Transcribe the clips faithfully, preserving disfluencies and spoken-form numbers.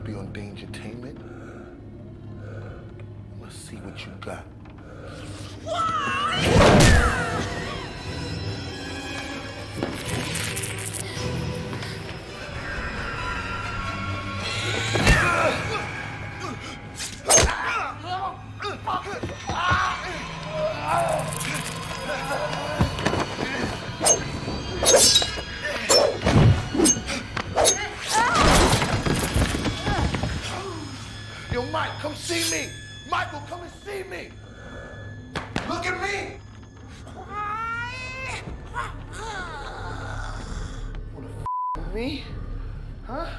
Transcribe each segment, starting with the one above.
be on DangerTainment. Let's see what you got. Yo, Mike, come see me. Michael, come and see me. Look at me. Wanna f with me? Huh?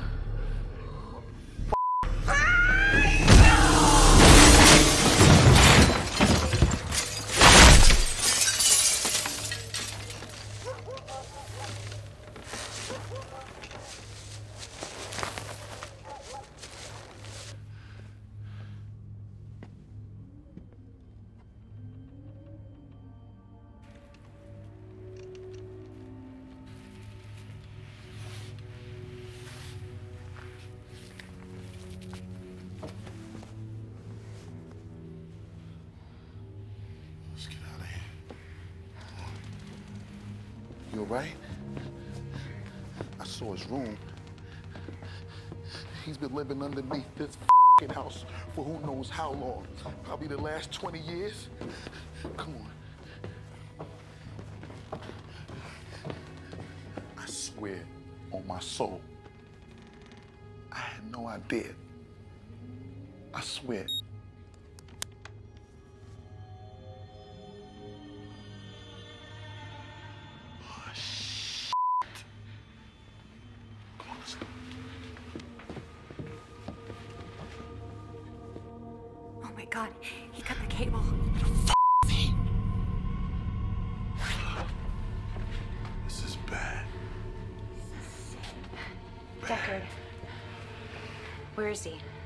Let's get out of here. You all right? I saw his room. He's been living underneath this f***ing house for who knows how long. Probably the last twenty years. Come on. I swear on my soul, I had no idea. I swear. Oh, shit. Come on, let's go. Oh my God, he cut the cable. This is bad. Deckard, where is he?